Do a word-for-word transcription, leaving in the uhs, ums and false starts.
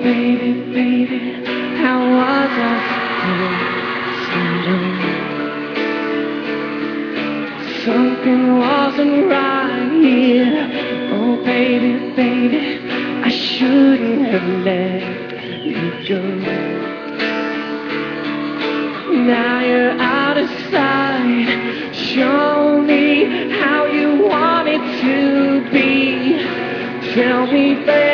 baby, baby, how was I supposed to know? Something wasn't right here. Oh baby, baby, I shouldn't have let you go. Now you're out of sight. Show me how you want it to be. Tell me, baby.